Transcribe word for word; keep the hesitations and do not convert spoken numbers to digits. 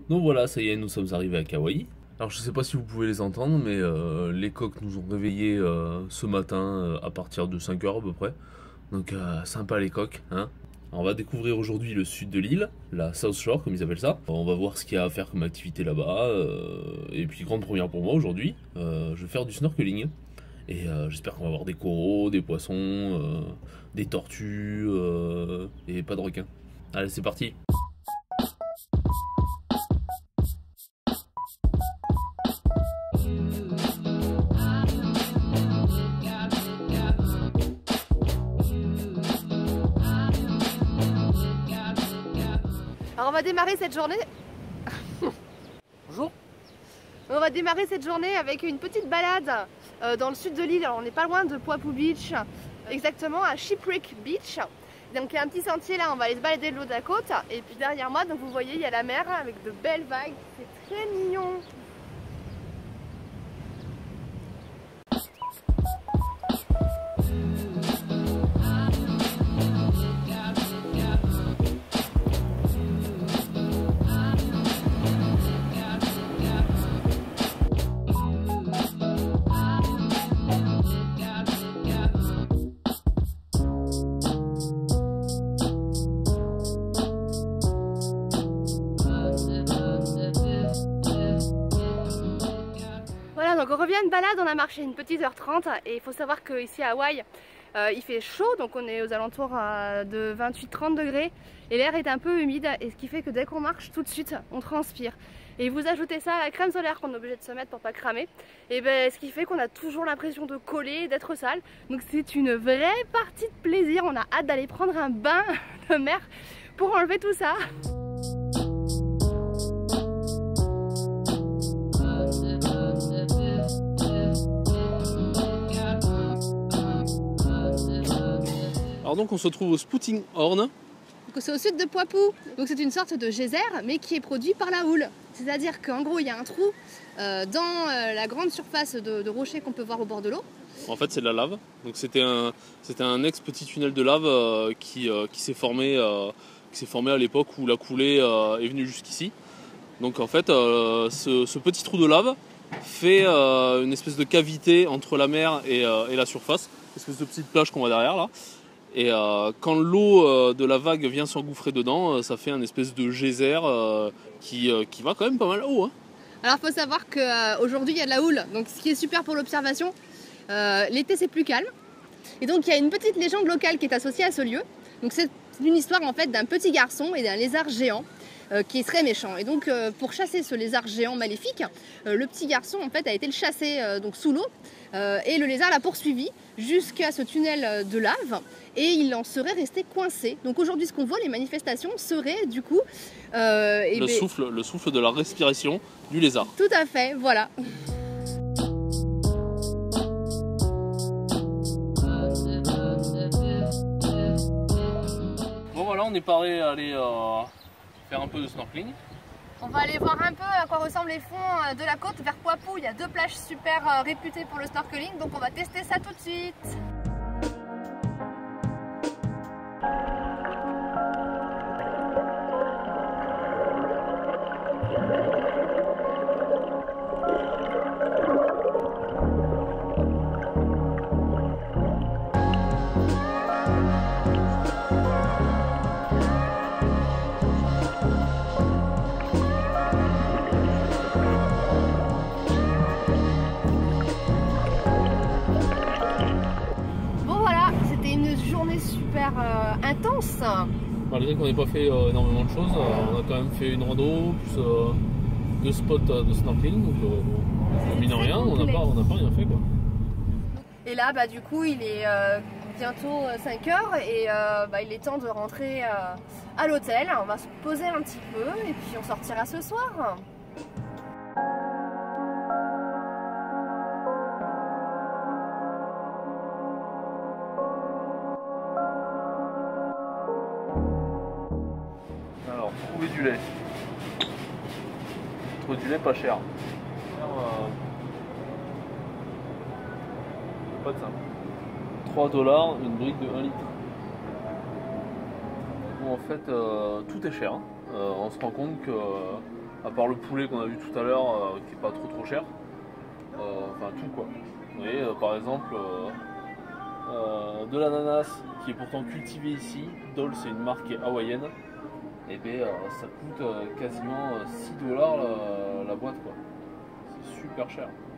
Donc voilà, ça y est, nous sommes arrivés à Kauai. Alors je sais pas si vous pouvez les entendre, mais euh, les coqs nous ont réveillés euh, ce matin euh, à partir de cinq heures à peu près. Donc euh, sympa les coqs, hein. Alors, on va découvrir aujourd'hui le sud de l'île, la South Shore comme ils appellent ça. On va voir ce qu'il y a à faire comme activité là-bas. Euh, et puis grande première pour moi aujourd'hui, euh, je vais faire du snorkeling. Et euh, j'espère qu'on va avoir des coraux, des poissons, euh, des tortues euh, et pas de requins. Allez, c'est parti! Alors on va démarrer cette journée. Bonjour! On va démarrer cette journée avec une petite balade euh, dans le sud de l'île. Alors on n'est pas loin de Poipu Beach, exactement à Shipwreck Beach. Donc il y a un petit sentier là, on va aller se balader de l'eau de la côte. Et puis derrière moi, donc vous voyez, il y a la mer avec de belles vagues. C'est très mignon. Voilà, donc on revient de balade, on a marché une petite heure trente et il faut savoir qu'ici à Hawaï, euh, il fait chaud, donc on est aux alentours euh, de vingt-huit trente degrés et l'air est un peu humide, et ce qui fait que dès qu'on marche, tout de suite, on transpire. Et vous ajoutez ça à la crème solaire qu'on est obligé de se mettre pour pas cramer, et ben ce qui fait qu'on a toujours l'impression de coller, d'être sale. Donc c'est une vraie partie de plaisir, on a hâte d'aller prendre un bain de mer pour enlever tout ça. Alors donc on se trouve au Spouting Horn. C'est au sud de Poipu, donc c'est une sorte de geyser mais qui est produit par la houle. C'est-à-dire qu'en gros il y a un trou euh, dans euh, la grande surface de, de rochers qu'on peut voir au bord de l'eau. En fait c'est de la lave, donc c'était un, c'était un ex-petit tunnel de lave euh, qui, euh, qui s'est formé, euh, qui s'est formé à l'époque où la coulée euh, est venue jusqu'ici. Donc en fait euh, ce, ce petit trou de lave fait euh, une espèce de cavité entre la mer et, euh, et la surface, une espèce de petite plage qu'on voit derrière là. Et euh, quand l'eau euh, de la vague vient s'engouffrer dedans, euh, ça fait un espèce de geyser euh, qui, euh, qui va quand même pas mal haut. Hein. Alors il faut savoir qu'aujourd'hui il y a de la houle, donc ce qui est super pour l'observation. Euh, L'été c'est plus calme. Et donc il y a une petite légende locale qui est associée à ce lieu. Donc c'est une histoire en fait d'un petit garçon et d'un lézard géant euh, qui est très méchant. Et donc euh, pour chasser ce lézard géant maléfique, euh, le petit garçon en fait a été le chasser euh, donc sous l'eau euh, et le lézard l'a poursuivi jusqu'à ce tunnel de lave et il en serait resté coincé. Donc aujourd'hui ce qu'on voit, les manifestations seraient du coup euh, et le, ben... souffle, le souffle de la respiration du lézard. Tout à fait, voilà. Bon voilà, on est paré à aller euh, faire un peu de snorkeling. On va aller voir un peu à quoi ressemblent les fonds de la côte vers Poipu. Il y a deux plages super réputées pour le snorkeling, donc on va tester ça tout de suite. Super euh, intense. Malgré qu'on n'ait pas fait euh, énormément de choses, euh, on a quand même fait une rando, plus euh, deux spots euh, de snorkeling, donc euh, mine de rien, on n'a pas, on n'a pas rien fait quoi. Et là, bah, du coup, il est euh, bientôt cinq heures et euh, bah, il est temps de rentrer euh, à l'hôtel. On va se poser un petit peu et puis on sortira ce soir. Alors, trouver du lait. Trouver du lait pas cher. Alors, euh, pas de simple. trois dollars, une brique de un litre. Bon, en fait, euh, tout est cher. Euh, on se rend compte que À part le poulet qu'on a vu tout à l'heure, euh, qui est pas trop trop cher. Euh, enfin tout quoi. Vous voyez, euh, par exemple, euh, euh, de l'ananas qui est pourtant cultivé ici. Dole, c'est une marque qui est hawaïenne. Et bien euh, ça coûte euh, quasiment six dollars la, la boîte quoi. C'est super cher.